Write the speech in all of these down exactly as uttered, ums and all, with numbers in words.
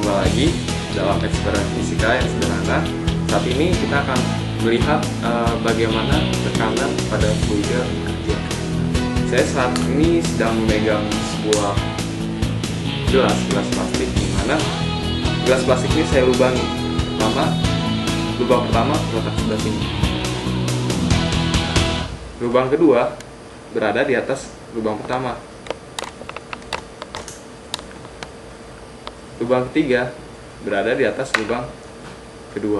Jumpa lagi dalam eksperimen fisika yang sederhana. Saat ini kita akan melihat uh, bagaimana tekanan pada fluida bekerja. Saya saat ini sedang memegang sebuah gelas, gelas plastik, di mana gelas plastik ini saya lubangi. Pertama, lubang pertama terletak sebelah sini. Lubang kedua berada di atas lubang pertama. Lubang ketiga berada di atas lubang kedua.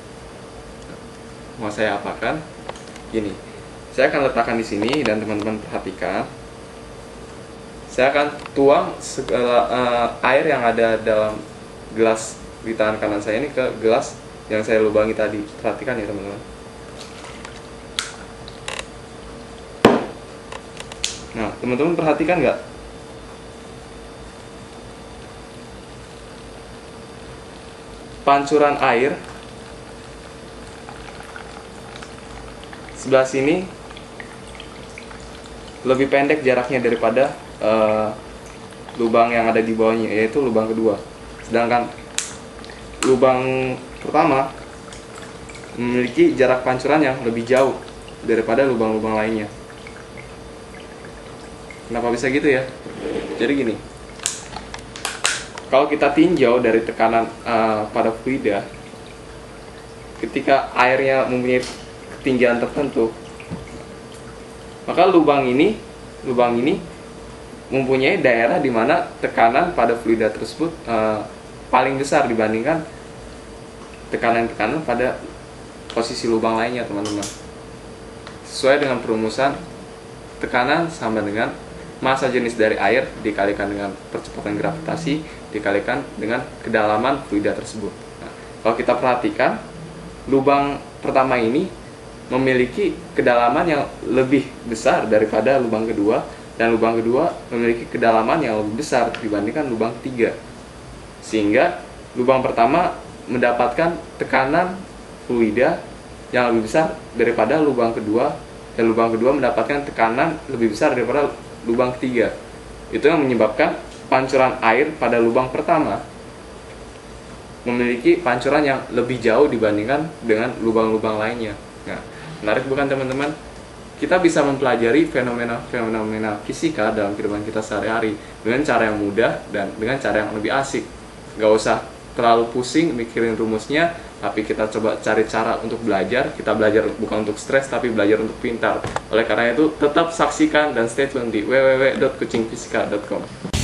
Mau saya apakan? Gini, saya akan letakkan di sini dan teman-teman perhatikan. Saya akan tuang segala uh, air yang ada dalam gelas di tangan kanan saya ini ke gelas yang saya lubangi tadi. Perhatikan ya teman-teman. Nah, teman-teman perhatikan nggak? Pancuran air sebelah sini lebih pendek jaraknya daripada uh, lubang yang ada di bawahnya, yaitu lubang kedua. Sedangkan lubang pertama memiliki jarak pancuran yang lebih jauh daripada lubang-lubang lainnya. Kenapa bisa gitu ya? Jadi gini, kalau kita tinjau dari tekanan uh, pada fluida, ketika airnya mempunyai ketinggian tertentu, maka lubang ini, lubang ini mempunyai daerah di mana tekanan pada fluida tersebut uh, paling besar dibandingkan tekanan-tekanan pada posisi lubang lainnya, teman-teman. Sesuai dengan perumusan, tekanan sama dengan massa jenis dari air dikalikan dengan percepatan gravitasi dikalikan dengan kedalaman fluida tersebut. Nah, kalau kita perhatikan, lubang pertama ini memiliki kedalaman yang lebih besar daripada lubang kedua, dan lubang kedua memiliki kedalaman yang lebih besar dibandingkan lubang ketiga, sehingga lubang pertama mendapatkan tekanan fluida yang lebih besar daripada lubang kedua, dan lubang kedua mendapatkan tekanan lebih besar daripada lubang ketiga. Itu yang menyebabkan pancuran air pada lubang pertama memiliki pancuran yang lebih jauh dibandingkan dengan lubang-lubang lainnya. Nah, menarik bukan teman-teman? Kita bisa mempelajari fenomena-fenomena fisika dalam kehidupan kita sehari-hari dengan cara yang mudah dan dengan cara yang lebih asik. Gak usah terlalu pusing mikirin rumusnya, tapi kita coba cari cara untuk belajar. Kita belajar bukan untuk stres, tapi belajar untuk pintar. Oleh karena itu, tetap saksikan dan stay tune di w w w dot kucing fisika dot com.